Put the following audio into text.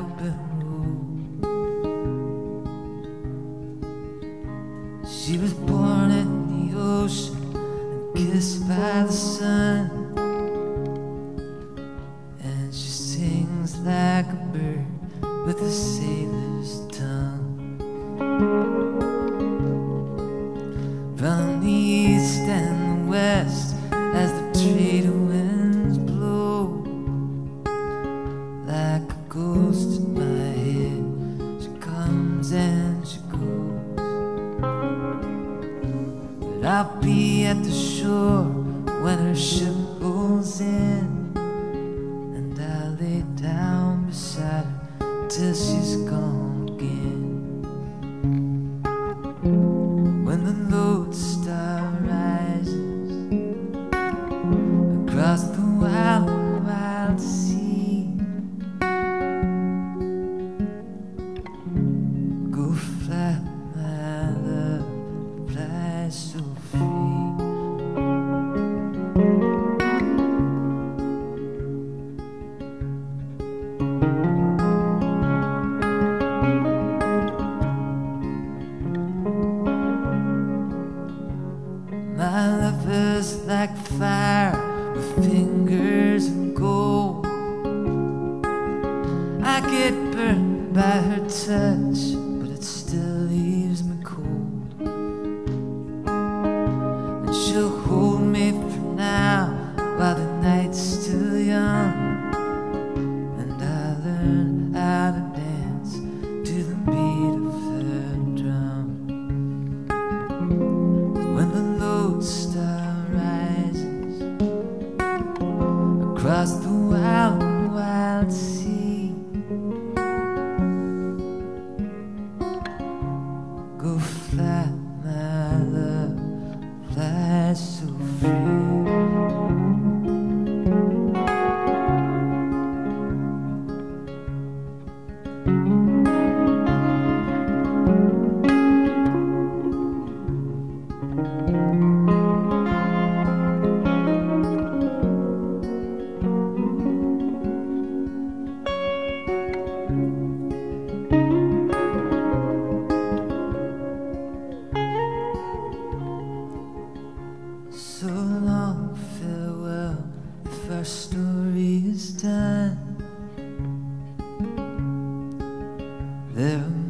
been ruled. She was born in the ocean and kissed by the sun, and she sings like a bird with a sailor's tongue. From the east and the west, as the trade winds blow, like a ghost in my head, she comes and she goes. But I'll be at the shore when her ship rolls in, and I'll lay down beside her till she's gone again. When the lodestar rises across the wild, wild sea, go fly, my love, fly so free. My lover's like fire with fingers of gold. I get burned by her touch, but it still leaves me cold. And she'll hold me for now while the night's still young, and I learn how to dance to the beat of her drum. When the lodestar rises across the wild, wild sea, go fly, my love, fly so free. So long, farewell, if our story is done. There are